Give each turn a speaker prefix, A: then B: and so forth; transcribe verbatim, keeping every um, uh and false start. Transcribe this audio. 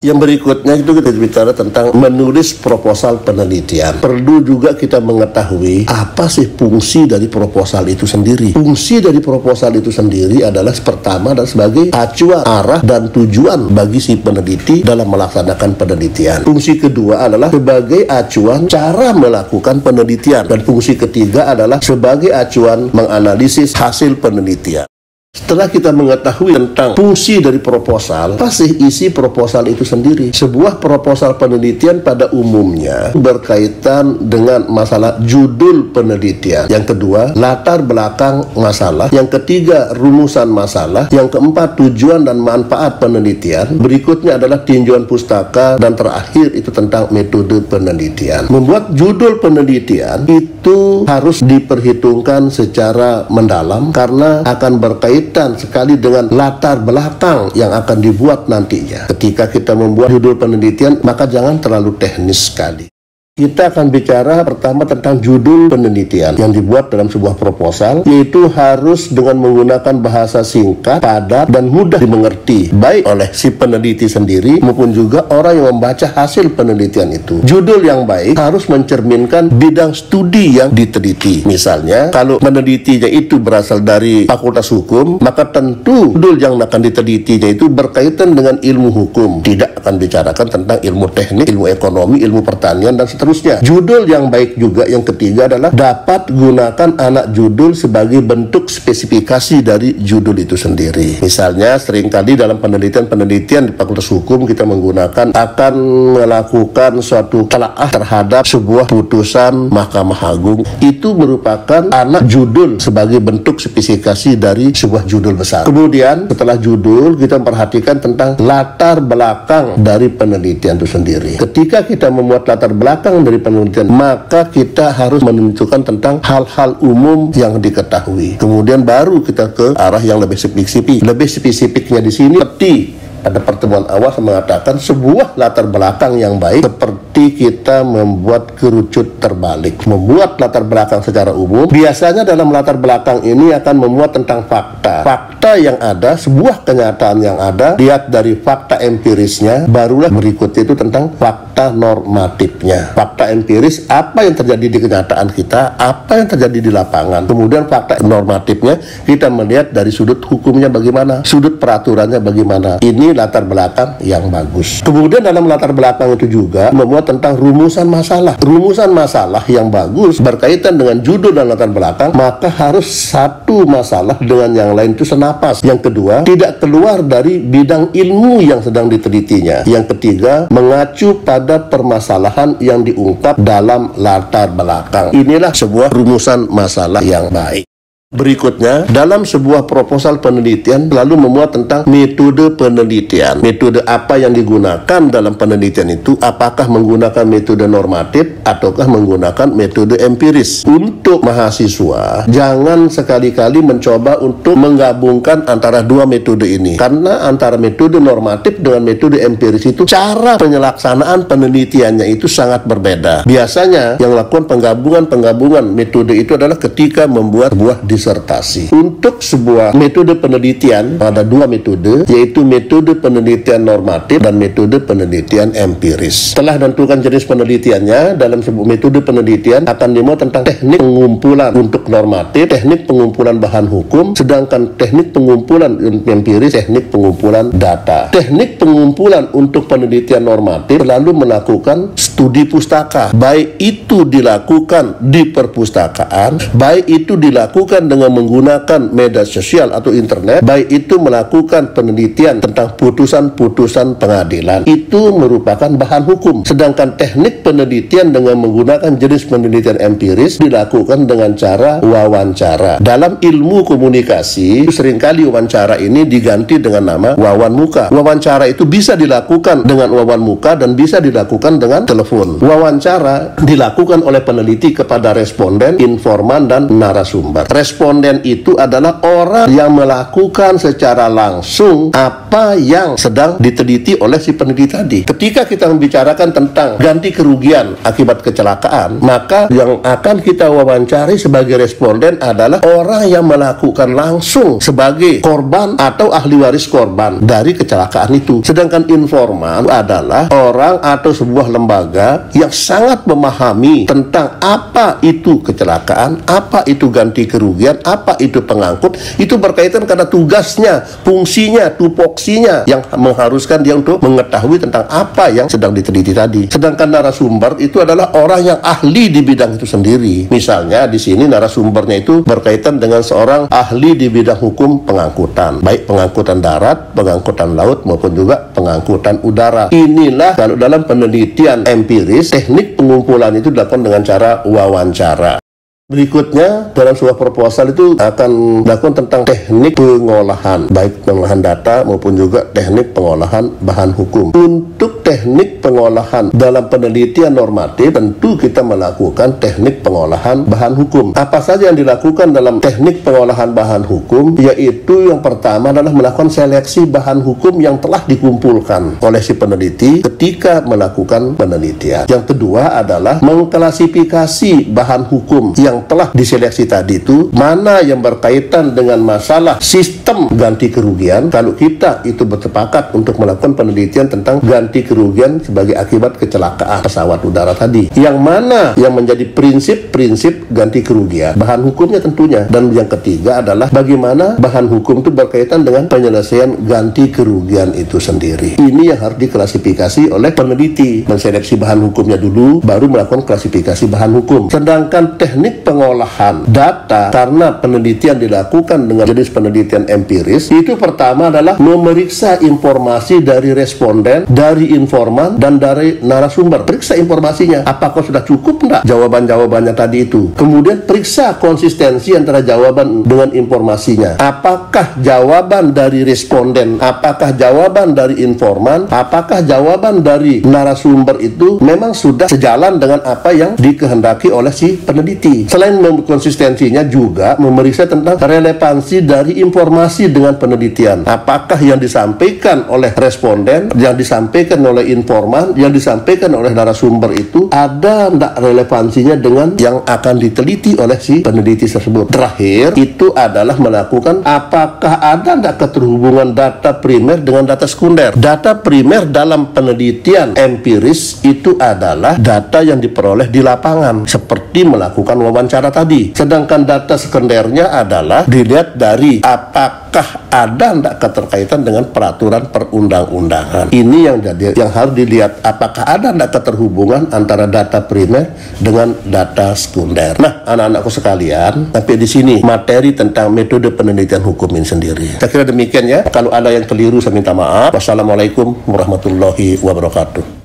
A: Yang berikutnya itu kita bicara tentang menulis proposal penelitian. Perlu juga kita mengetahui apa sih fungsi dari proposal itu sendiri. Fungsi dari proposal itu sendiri adalah pertama dan sebagai acuan arah dan tujuan bagi si peneliti dalam melaksanakan penelitian. Fungsi kedua adalah sebagai acuan cara melakukan penelitian. Dan fungsi ketiga adalah sebagai acuan menganalisis hasil penelitian. Setelah kita mengetahui tentang fungsi dari proposal, apa sih isi proposal itu sendiri? Sebuah proposal penelitian pada umumnya berkaitan dengan masalah judul penelitian. Yang kedua, latar belakang masalah. Yang ketiga, rumusan masalah. Yang keempat, tujuan dan manfaat penelitian. Berikutnya adalah tinjauan pustaka. Dan terakhir itu tentang metode penelitian. Membuat judul penelitian itu harus diperhitungkan secara mendalam karena akan berkaitan sekali dengan latar belakang yang akan dibuat nantinya. Ketika kita membuat judul penelitian, maka jangan terlalu teknis sekali. Kita akan bicara pertama tentang judul penelitian yang dibuat dalam sebuah proposal, yaitu harus dengan menggunakan bahasa singkat, padat, dan mudah dimengerti, baik oleh si peneliti sendiri maupun juga orang yang membaca hasil penelitian itu. Judul yang baik harus mencerminkan bidang studi yang diteliti. Misalnya, kalau penelitinya itu berasal dari Fakultas Hukum, maka tentu judul yang akan ditelitinya itu berkaitan dengan ilmu hukum. Tidak akan bicarakan tentang ilmu teknik, ilmu ekonomi, ilmu pertanian, dan seterusnya. Terusnya, judul yang baik juga yang ketiga adalah dapat gunakan anak judul sebagai bentuk spesifikasi dari judul itu sendiri. Misalnya, seringkali dalam penelitian-penelitian di Fakultas Hukum kita menggunakan akan melakukan suatu telaah terhadap sebuah putusan Mahkamah Agung. Itu merupakan anak judul sebagai bentuk spesifikasi dari sebuah judul besar. Kemudian, setelah judul, kita memperhatikan tentang latar belakang dari penelitian itu sendiri. Ketika kita membuat latar belakang dari penelitian, maka kita harus menentukan tentang hal-hal umum yang diketahui. Kemudian baru kita ke arah yang lebih spesifik. Lebih spesifiknya di sini seperti pada pertemuan awal saya mengatakan sebuah latar belakang yang baik seperti kita membuat kerucut terbalik. Membuat latar belakang secara umum, biasanya dalam latar belakang ini akan memuat tentang fakta. Fakta yang ada, sebuah kenyataan yang ada, lihat dari fakta empirisnya, barulah berikut itu tentang fakta normatifnya. Fakta empiris, apa yang terjadi di kenyataan kita, apa yang terjadi di lapangan. Kemudian fakta normatifnya, kita melihat dari sudut hukumnya bagaimana, sudut peraturannya bagaimana. Ini latar belakang yang bagus. Kemudian dalam latar belakang itu juga membuat tentang rumusan masalah. Rumusan masalah yang bagus berkaitan dengan judul dan latar belakang, maka harus satu masalah dengan yang lain itu senapas. Yang kedua, tidak keluar dari bidang ilmu yang sedang ditelitinya. Yang ketiga, mengacu pada permasalahan yang diungkap dalam latar belakang. Inilah sebuah rumusan masalah yang baik. Berikutnya, dalam sebuah proposal penelitian lalu memuat tentang metode penelitian. Metode apa yang digunakan dalam penelitian itu, apakah menggunakan metode normatif ataukah menggunakan metode empiris. Untuk mahasiswa, jangan sekali-kali mencoba untuk menggabungkan antara dua metode ini. Karena antara metode normatif dengan metode empiris itu, cara penyelaksanaan penelitiannya itu sangat berbeda. Biasanya, yang melakukan penggabungan-penggabungan metode itu adalah ketika membuat sebuah disertasi. Untuk sebuah metode penelitian ada dua metode, yaitu metode penelitian normatif dan metode penelitian empiris. Setelah menentukan jenis penelitiannya, dalam sebuah metode penelitian akan dimuat tentang teknik pengumpulan untuk normatif, teknik pengumpulan bahan hukum, sedangkan teknik pengumpulan empiris, teknik pengumpulan data. Teknik pengumpulan untuk penelitian normatif selalu melakukan studi pustaka, baik itu dilakukan di perpustakaan, baik itu dilakukan dengan menggunakan media sosial atau internet, baik itu melakukan penelitian tentang putusan-putusan pengadilan, itu merupakan bahan hukum. Sedangkan teknik penelitian dengan menggunakan jenis penelitian empiris dilakukan dengan cara wawancara. Dalam ilmu komunikasi, seringkali wawancara ini diganti dengan nama wawan muka. Wawancara itu bisa dilakukan dengan wawan muka dan bisa dilakukan dengan telepon. Wawancara dilakukan oleh peneliti kepada responden, informan, dan narasumber. Responden responden itu adalah orang yang melakukan secara langsung apa yang sedang diteliti oleh si peneliti tadi. Ketika kita membicarakan tentang ganti kerugian akibat kecelakaan, maka yang akan kita wawancari sebagai responden adalah orang yang melakukan langsung sebagai korban atau ahli waris korban dari kecelakaan itu. Sedangkan informan adalah orang atau sebuah lembaga yang sangat memahami tentang apa itu kecelakaan, apa itu ganti kerugian, apa itu pengangkut. Itu berkaitan karena tugasnya, fungsinya, tupoksinya yang mengharuskan dia untuk mengetahui tentang apa yang sedang diteliti tadi. Sedangkan narasumber itu adalah orang yang ahli di bidang itu sendiri. Misalnya di sini narasumbernya itu berkaitan dengan seorang ahli di bidang hukum pengangkutan, baik pengangkutan darat, pengangkutan laut maupun juga pengangkutan udara. Inilah kalau dalam penelitian empiris, teknik pengumpulan itu dilakukan dengan cara wawancara. Berikutnya, dalam sebuah proposal itu akan dilakukan tentang teknik pengolahan, baik pengolahan data maupun juga teknik pengolahan bahan hukum. Untuk teknik pengolahan dalam penelitian normatif, tentu kita melakukan teknik pengolahan bahan hukum. Apa saja yang dilakukan dalam teknik pengolahan bahan hukum? Yaitu yang pertama adalah melakukan seleksi bahan hukum yang telah dikumpulkan oleh si peneliti ketika melakukan penelitian. Yang kedua adalah mengklasifikasi bahan hukum yang yang telah diseleksi tadi itu, mana yang berkaitan dengan masalah sistem ganti kerugian. Kalau kita itu bersepakat untuk melakukan penelitian tentang ganti kerugian sebagai akibat kecelakaan pesawat udara tadi, yang mana yang menjadi prinsip-prinsip ganti kerugian, bahan hukumnya tentunya. Dan yang ketiga adalah bagaimana bahan hukum itu berkaitan dengan penyelesaian ganti kerugian itu sendiri. Ini yang harus diklasifikasi oleh peneliti, menseleksi bahan hukumnya dulu, baru melakukan klasifikasi bahan hukum. Sedangkan teknik pengolahan data, karena penelitian dilakukan dengan jenis penelitian empiris, itu pertama adalah memeriksa informasi dari responden, dari informan, dan dari narasumber. Periksa informasinya, apakah sudah cukup enggak jawaban-jawabannya tadi itu. Kemudian periksa konsistensi antara jawaban dengan informasinya. Apakah jawaban dari responden, apakah jawaban dari informan, apakah jawaban dari narasumber itu memang sudah sejalan dengan apa yang dikehendaki oleh si peneliti. Selain konsistensinya, juga memeriksa tentang relevansi dari informasi dengan penelitian. Apakah yang disampaikan oleh responden, yang disampaikan oleh informan, yang disampaikan oleh narasumber itu ada tidak relevansinya dengan yang akan diteliti oleh si peneliti tersebut. Terakhir, itu adalah melakukan apakah ada tidak keterhubungan data primer dengan data sekunder. Data primer dalam penelitian empiris itu adalah data yang diperoleh di lapangan, seperti melakukan wawancara tadi. Sedangkan data sekundernya adalah dilihat dari apakah ada tidak keterkaitan dengan peraturan perundang-undangan. Ini yang jadi yang harus dilihat, apakah ada tidak keterhubungan antara data primer dengan data sekunder. Nah, anak-anakku sekalian, sampai di sini materi tentang metode penelitian hukum ini sendiri. Saya kira demikian ya. Kalau ada yang keliru saya minta maaf. Wassalamualaikum warahmatullahi wabarakatuh.